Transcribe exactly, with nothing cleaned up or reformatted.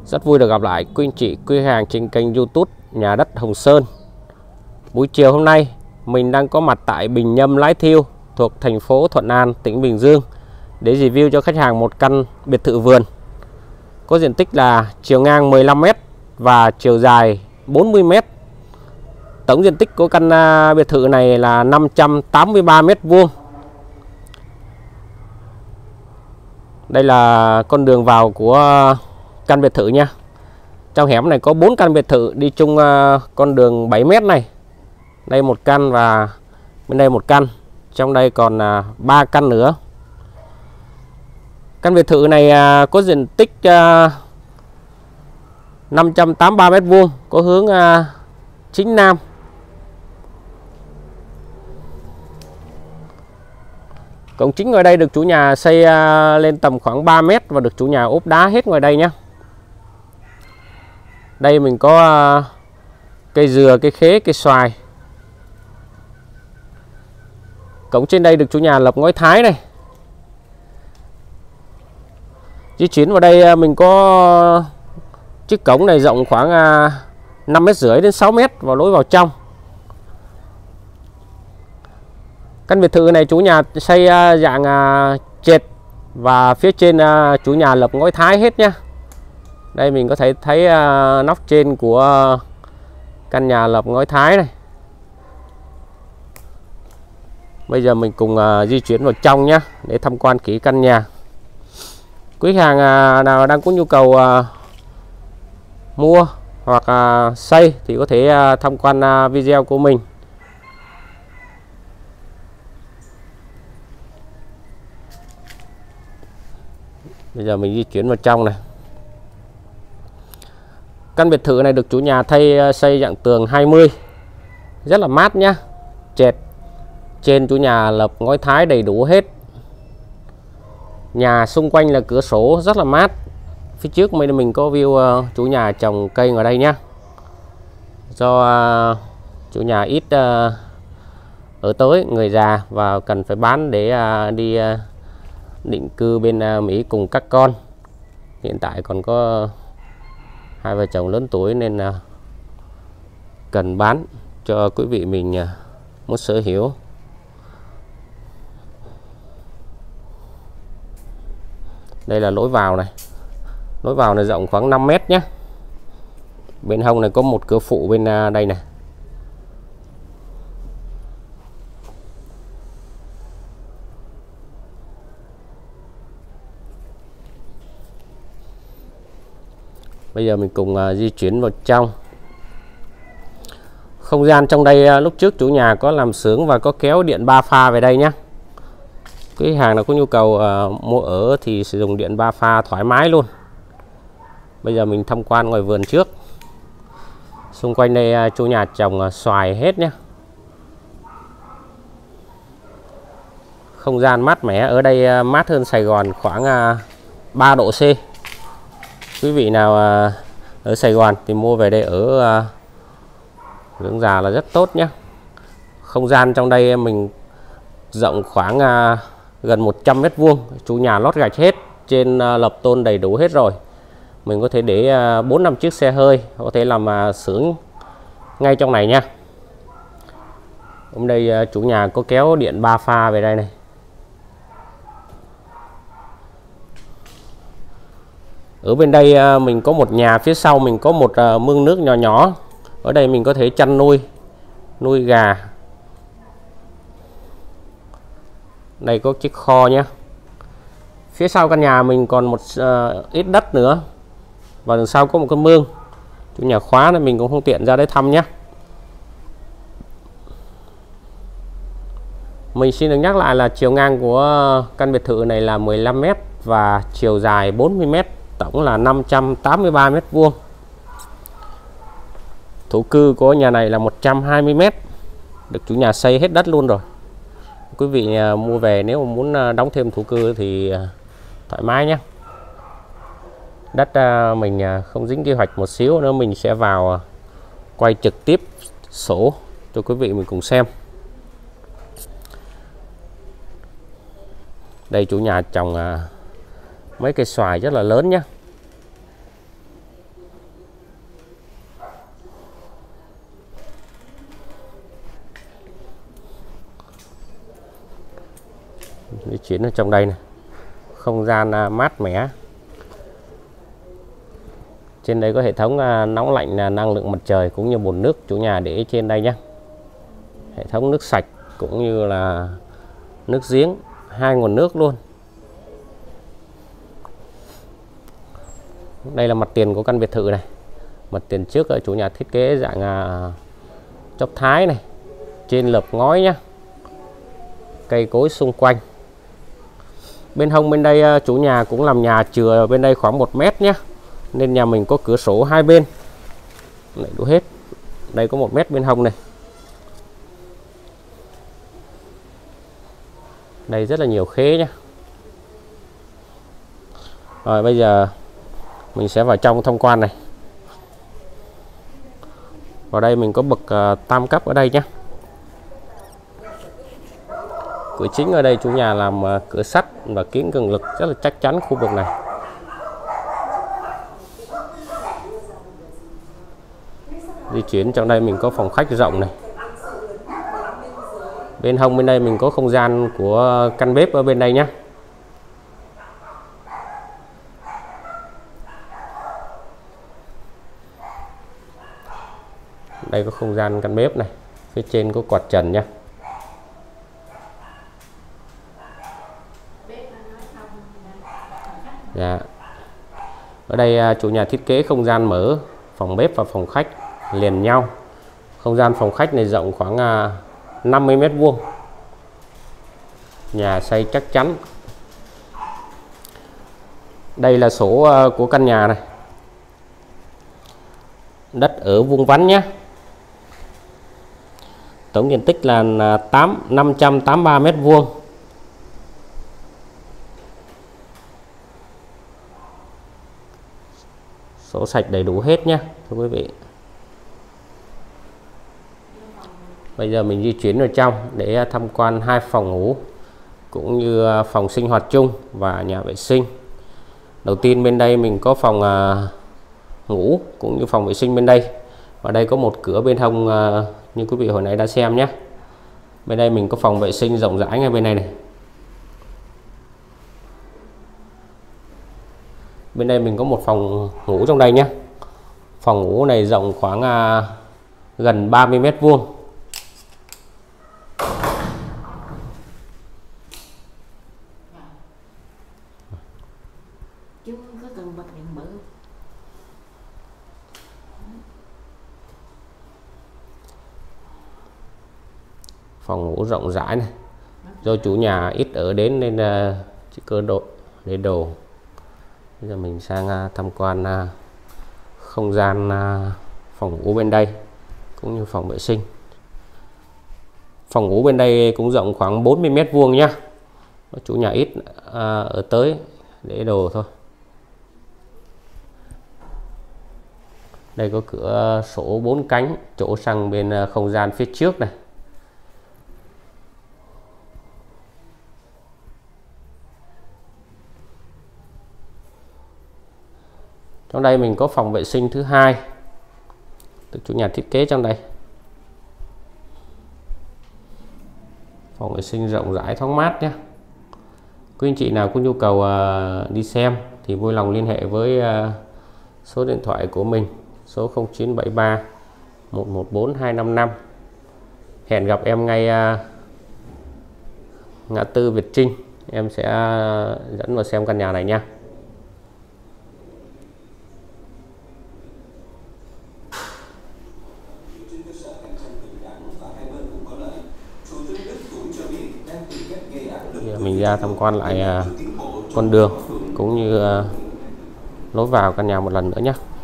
Rất vui được gặp lại quý anh chị, quý hàng trên kênh YouTube Nhà đất Hồng Sơn. Buổi chiều hôm nay mình đang có mặt tại Bình Nhâm, Lái Thiêu thuộc thành phố Thuận An, tỉnh Bình Dương để review cho khách hàng một căn biệt thự vườn có diện tích là chiều ngang mười lăm mét và chiều dài bốn mươi mét. Tổng diện tích của căn biệt thự này là năm trăm tám mươi ba mét vuông. Đây là con đường vào của căn biệt thự nha. Trong hẻm này có bốn căn biệt thự đi chung con đường bảy mét này. Đây một căn và bên đây một căn. Trong đây còn ba căn nữa. Căn biệt thự này có diện tích năm trăm tám mươi ba mét vuông, có hướng chính nam. Cổng chính ngoài đây được chủ nhà xây lên tầm khoảng ba mét và được chủ nhà ốp đá hết ngoài đây nhé. Đây mình có cây dừa, cây khế, cây xoài. Cổng trên đây được chủ nhà lập ngói thái này. Di chuyển vào đây mình có chiếc cổng này rộng khoảng năm mét rưỡi đến sáu mét vào lối vào trong. Căn biệt thự này chủ nhà xây dạng trệt và phía trên chủ nhà lập ngói thái hết nhé. Đây mình có thể thấy nóc trên của căn nhà lập ngói thái này. Bây giờ mình cùng di chuyển vào trong nhé để tham quan kỹ căn nhà. Quý hàng nào đang có nhu cầu mua hoặc xây thì có thể tham quan video của mình. Bây giờ mình di chuyển vào trong này. Căn biệt thự này được chủ nhà thay xây dạng tường hai mươi, rất là mát nhá. Trệt trên chủ nhà lập ngói thái đầy đủ hết. Nhà xung quanh là cửa sổ rất là mát. Phía trước mình mình có view uh, chủ nhà trồng cây ở đây nhá. Do uh, chủ nhà ít uh, ở tới người già và cần phải bán để uh, đi uh, định cư bên uh, Mỹ cùng các con. Hiện tại còn có hai vợ chồng lớn tuổi nên uh, cần bán cho quý vị mình uh, muốn sở hữu. Đây là lối vào này. Lối vào này rộng khoảng năm mét nhé. Bên hông này có một cửa phụ bên đây này. Bây giờ mình cùng di chuyển vào trong. Không gian trong đây lúc trước chủ nhà có làm xưởng và có kéo điện ba pha về đây nhé. Cái hàng nào có nhu cầu uh, mua ở thì sử dụng điện ba pha thoải mái luôn. Bây giờ mình tham quan ngoài vườn trước. Xung quanh đây uh, chủ nhà trồng uh, xoài hết nhé. Không gian mát mẻ, ở đây uh, mát hơn Sài Gòn khoảng uh, ba độ C. Quý vị nào uh, ở Sài Gòn thì mua về đây ở uh, dưỡng già là rất tốt nhé. Không gian trong đây mình rộng khoảng uh, gần một trăm mét vuông, chủ nhà lót gạch hết, trên uh, lập tôn đầy đủ hết rồi. Mình có thể để bốn uh, năm chiếc xe hơi, có thể làm uh, xưởng ngay trong này nha. Hôm đây uh, chủ nhà có kéo điện ba pha về đây này. Ở bên đây uh, mình có một nhà, phía sau mình có một uh, mương nước nhỏ nhỏ. Ở đây mình có thể chăn nuôi, nuôi gà. Đây có chiếc kho nhé. Phía sau căn nhà mình còn một uh, ít đất nữa. Và đằng sau có một cái mương. Chủ nhà khóa nên mình cũng không tiện ra đây thăm nhé. Mình xin được nhắc lại là chiều ngang của căn biệt thự này là mười lăm mét và chiều dài bốn mươi mét, tổng là năm trăm tám mươi ba mét vuông. Thổ cư của nhà này là một trăm hai mươi mét, được chủ nhà xây hết đất luôn rồi. Quý vị mua về nếu muốn đóng thêm thổ cư thì thoải mái nhé. Đất mình không dính kế hoạch một xíu nữa, mình sẽ vào quay trực tiếp sổ cho quý vị mình cùng xem. Đây chủ nhà trồng mấy cây xoài rất là lớn nhé. di chuyển ở trong đây này, không gian mát mẻ. Trên đây có hệ thống nóng lạnh năng lượng mặt trời cũng như bồn nước chủ nhà để trên đây nhé. Hệ thống nước sạch cũng như là nước giếng, hai nguồn nước luôn. Đây là mặt tiền của căn biệt thự này. Mặt tiền trước chủ nhà thiết kế dạng chóp thái này, trên lợp ngói nhá, cây cối xung quanh. Bên hông bên đây chủ nhà cũng làm nhà chừa bên đây khoảng một mét nhé, nên nhà mình có cửa sổ hai bên đầy đủ hết. Đây có một mét bên hông này. Đây rất là nhiều khế nhé. Rồi bây giờ mình sẽ vào trong tham quan này. Vào đây mình có bậc uh, tam cấp ở đây nhé. Cửa chính ở đây chủ nhà làm uh, cửa sắt và kiếng cường lực rất là chắc chắn khu vực này. Di chuyển trong đây mình có phòng khách rộng này. Bên hông bên đây mình có không gian của căn bếp ở bên đây nhé. Đây có không gian căn bếp này, phía trên có quạt trần nha. Dạ. Ở đây chủ nhà thiết kế không gian mở phòng bếp và phòng khách liền nhau. Không gian phòng khách này rộng khoảng năm mươi mét vuông. Nhà xây chắc chắn. Đây là sổ của căn nhà này. Đất ở vuông vắn nhé. Tổng diện tích là năm trăm tám mươi ba mét vuông. Sổ sạch đầy đủ hết nhé thưa quý vị. Bây giờ mình di chuyển vào trong để tham quan hai phòng ngủ cũng như phòng sinh hoạt chung và nhà vệ sinh. Đầu tiên bên đây mình có phòng ngủ cũng như phòng vệ sinh bên đây. Và đây có một cửa bên hông như quý vị hồi nãy đã xem nhé. Bên đây mình có phòng vệ sinh rộng rãi ngay bên này này. Bên đây mình có một phòng ngủ trong đây nhé. Phòng ngủ này rộng khoảng à, gần ba mươi mét vuông. Phòng ngủ rộng rãi này. Do chủ nhà ít ở đến nên uh, chỉ cơ độ để đồ. Bây giờ mình sang uh, tham quan uh, không gian uh, phòng ngủ bên đây cũng như phòng vệ sinh. Phòng ngủ bên đây cũng rộng khoảng bốn mươi mét vuông nhá. Chủ nhà ít uh, ở tới để đồ thôi. Đây có cửa sổ bốn cánh chỗ sang bên uh, không gian phía trước này. Trong đây mình có phòng vệ sinh thứ hai được chủ nhà thiết kế trong đây. Phòng vệ sinh rộng rãi thoáng mát nhé. Quý anh chị nào có nhu cầu uh, đi xem thì vui lòng liên hệ với uh, số điện thoại của mình, số không chín bảy ba một một bốn hai năm năm. Hẹn gặp em ngay uh, ngã tư Việt Trinh. Em sẽ uh, dẫn vào xem căn nhà này nha. Mình ra tham quan lại uh, con đường cũng như uh, lối vào căn nhà một lần nữa nhé.